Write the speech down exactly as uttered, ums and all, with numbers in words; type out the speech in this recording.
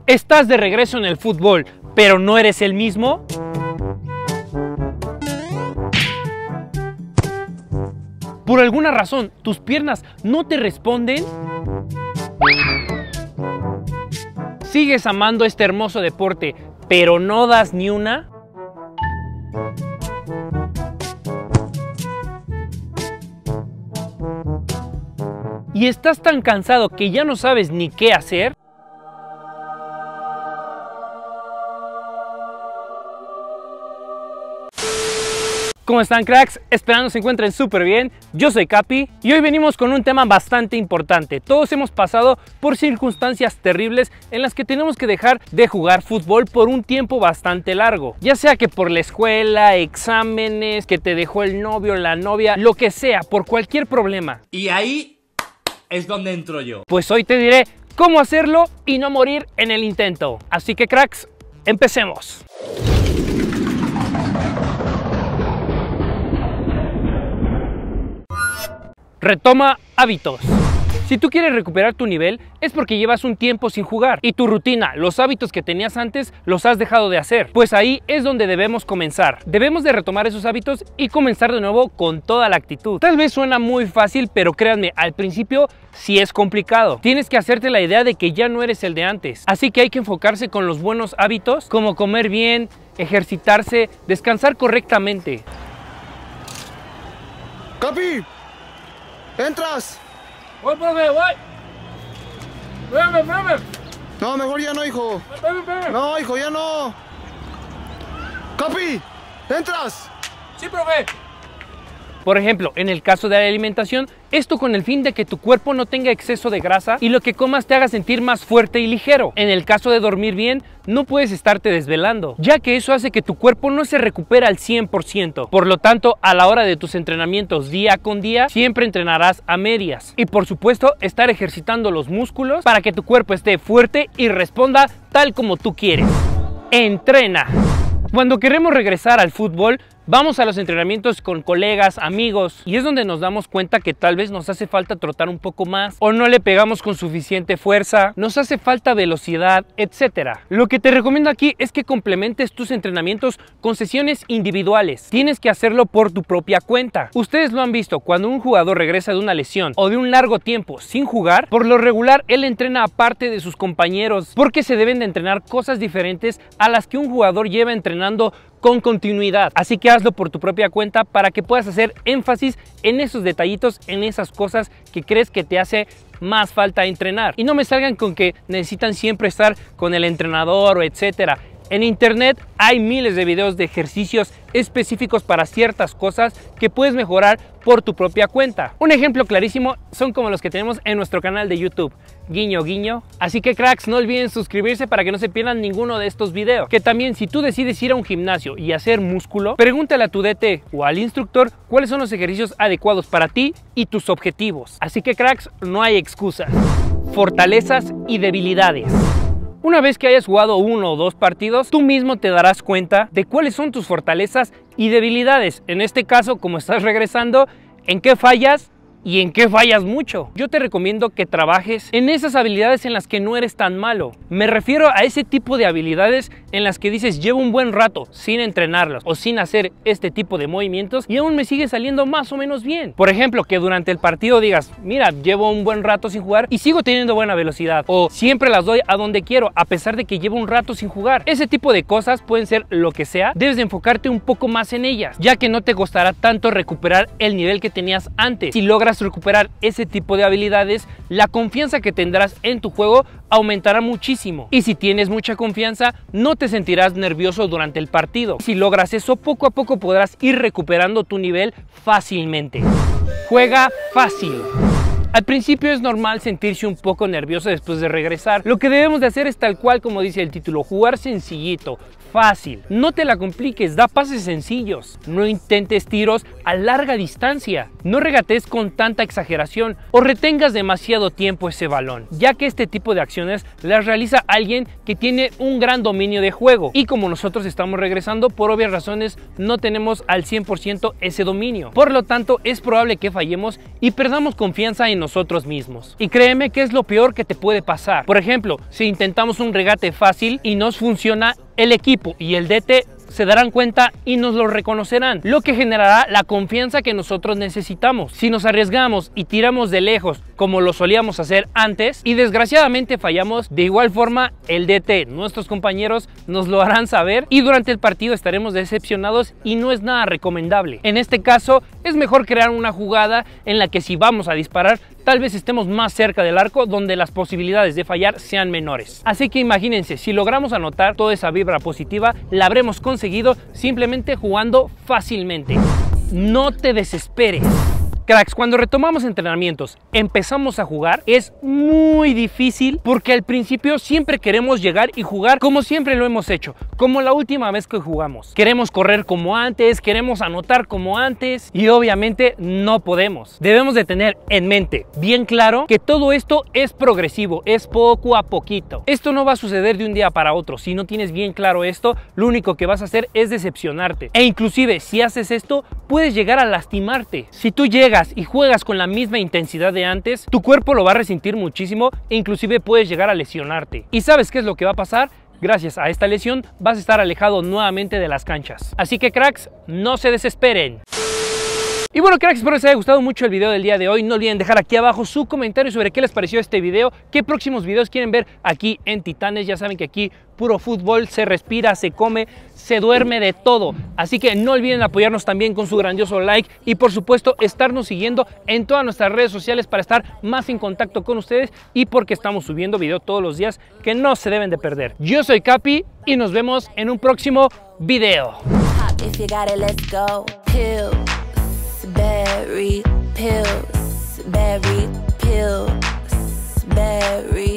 ¿Estás de regreso en el fútbol, pero no eres el mismo? ¿Por alguna razón tus piernas no te responden? ¿Sigues amando este hermoso deporte, pero no das ni una? ¿Y estás tan cansado que ya no sabes ni qué hacer? ¿Cómo están, cracks? Esperando se encuentren súper bien. Yo soy Capi y hoy venimos con un tema bastante importante. Todos hemos pasado por circunstancias terribles en las que tenemos que dejar de jugar fútbol por un tiempo bastante largo. Ya sea que por la escuela, exámenes, que te dejó el novio, la novia, lo que sea, por cualquier problema. Y ahí es donde entro yo. Pues hoy te diré cómo hacerlo y no morir en el intento. Así que, cracks, empecemos. Retoma hábitos. Si tú quieres recuperar tu nivel es porque llevas un tiempo sin jugar y tu rutina, los hábitos que tenías antes, los has dejado de hacer. Pues ahí es donde debemos comenzar. Debemos de retomar esos hábitos y comenzar de nuevo con toda la actitud. Tal vez suena muy fácil, pero créanme, al principio sí es complicado. Tienes que hacerte la idea de que ya no eres el de antes. Así que hay que enfocarse con los buenos hábitos, como comer bien, ejercitarse, descansar correctamente. ¡Capi! ¡Entras! ¡Voy, profe, voy! ¡Espérame, espérame! No, mejor ya no, hijo. ¡Espérame, espérame! No, hijo, ya no. ¡Capi! ¡Entras! ¡Sí, profe! Por ejemplo, en el caso de la alimentación, esto con el fin de que tu cuerpo no tenga exceso de grasa y lo que comas te haga sentir más fuerte y ligero. En el caso de dormir bien, no puedes estarte desvelando, ya que eso hace que tu cuerpo no se recupera al cien por ciento. Por lo tanto, a la hora de tus entrenamientos día con día, siempre entrenarás a medias. Y por supuesto, estar ejercitando los músculos para que tu cuerpo esté fuerte y responda tal como tú quieres. Entrena. Cuando queremos regresar al fútbol, vamos a los entrenamientos con colegas, amigos, y es donde nos damos cuenta que tal vez nos hace falta trotar un poco más o no le pegamos con suficiente fuerza, nos hace falta velocidad, etcétera. Lo que te recomiendo aquí es que complementes tus entrenamientos con sesiones individuales. Tienes que hacerlo por tu propia cuenta. Ustedes lo han visto, cuando un jugador regresa de una lesión o de un largo tiempo sin jugar, por lo regular él entrena aparte de sus compañeros porque se deben de entrenar cosas diferentes a las que un jugador lleva entrenando con continuidad. Así que hazlo por tu propia cuenta para que puedas hacer énfasis en esos detallitos, en esas cosas que crees que te hace más falta entrenar. Y no me salgan con que necesitan siempre estar con el entrenador o etcétera. En internet hay miles de videos de ejercicios específicos para ciertas cosas que puedes mejorar por tu propia cuenta. Un ejemplo clarísimo son como los que tenemos en nuestro canal de YouTube. Guiño, guiño. Así que, cracks, no olviden suscribirse para que no se pierdan ninguno de estos videos. Que también, si tú decides ir a un gimnasio y hacer músculo, pregúntale a tu D T o al instructor cuáles son los ejercicios adecuados para ti y tus objetivos. Así que, cracks, no hay excusas. Fortalezas y debilidades. Una vez que hayas jugado uno o dos partidos, tú mismo te darás cuenta de cuáles son tus fortalezas y debilidades. En este caso, como estás regresando, en qué fallas y en qué fallas mucho. Yo te recomiendo que trabajes en esas habilidades en las que no eres tan malo. Me refiero a ese tipo de habilidades en las que dices, llevo un buen rato sin entrenarlas o sin hacer este tipo de movimientos y aún me sigue saliendo más o menos bien. Por ejemplo, que durante el partido digas, mira, llevo un buen rato sin jugar y sigo teniendo buena velocidad, o siempre las doy a donde quiero a pesar de que llevo un rato sin jugar. Ese tipo de cosas pueden ser lo que sea, debes de enfocarte un poco más en ellas, ya que no te costará tanto recuperar el nivel que tenías antes. Si logras recuperar ese tipo de habilidades, la confianza que tendrás en tu juego aumentará muchísimo. Y si tienes mucha confianza, no te sentirás nervioso durante el partido. Si logras eso, poco a poco podrás ir recuperando tu nivel fácilmente. Juega fácil. Al principio es normal sentirse un poco nervioso después de regresar. Lo que debemos de hacer es tal cual como dice el título, jugar sencillito, fácil. No te la compliques, da pases sencillos. No intentes tiros a larga distancia. No regatees con tanta exageración o retengas demasiado tiempo ese balón, ya que este tipo de acciones las realiza alguien que tiene un gran dominio de juego y como nosotros estamos regresando, por obvias razones no tenemos al cien por ciento ese dominio. Por lo tanto, es probable que fallemos y perdamos confianza en nosotros mismos. Y créeme que es lo peor que te puede pasar. Por ejemplo, si intentamos un regate fácil y nos funciona, el equipo y el D T se darán cuenta y nos lo reconocerán, lo que generará la confianza que nosotros necesitamos. Si nos arriesgamos y tiramos de lejos como lo solíamos hacer antes y desgraciadamente fallamos, de igual forma el D T, nuestros compañeros, nos lo harán saber y durante el partido estaremos decepcionados y no es nada recomendable. En este caso es mejor crear una jugada en la que si vamos a disparar tal vez estemos más cerca del arco donde las posibilidades de fallar sean menores. Así que imagínense, si logramos anotar toda esa vibra positiva, la habremos conseguido simplemente jugando fácilmente. No te desesperes. Cracks, cuando retomamos entrenamientos, empezamos a jugar, es muy difícil porque al principio siempre queremos llegar y jugar como siempre lo hemos hecho, como la última vez que jugamos. Queremos correr como antes, queremos anotar como antes y obviamente no podemos. Debemos de tener en mente bien claro que todo esto es progresivo, es poco a poquito. Esto no va a suceder de un día para otro. Si no tienes bien claro esto, lo único que vas a hacer es decepcionarte. E inclusive si haces esto, puedes llegar a lastimarte. Si tú llegas y juegas con la misma intensidad de antes, tu cuerpo lo va a resentir muchísimo e inclusive puedes llegar a lesionarte. ¿Y sabes qué es lo que va a pasar? Gracias a esta lesión vas a estar alejado nuevamente de las canchas. Así que cracks, no se desesperen. Y bueno, cracks, espero les haya gustado mucho el video del día de hoy. No olviden dejar aquí abajo su comentario sobre qué les pareció este video, qué próximos videos quieren ver aquí en Titanes. Ya saben que aquí puro fútbol, se respira, se come, se duerme de todo. Así que no olviden apoyarnos también con su grandioso like y por supuesto estarnos siguiendo en todas nuestras redes sociales para estar más en contacto con ustedes y porque estamos subiendo video todos los días que no se deben de perder. Yo soy Capi y nos vemos en un próximo video. Berry pills, berry pills, berry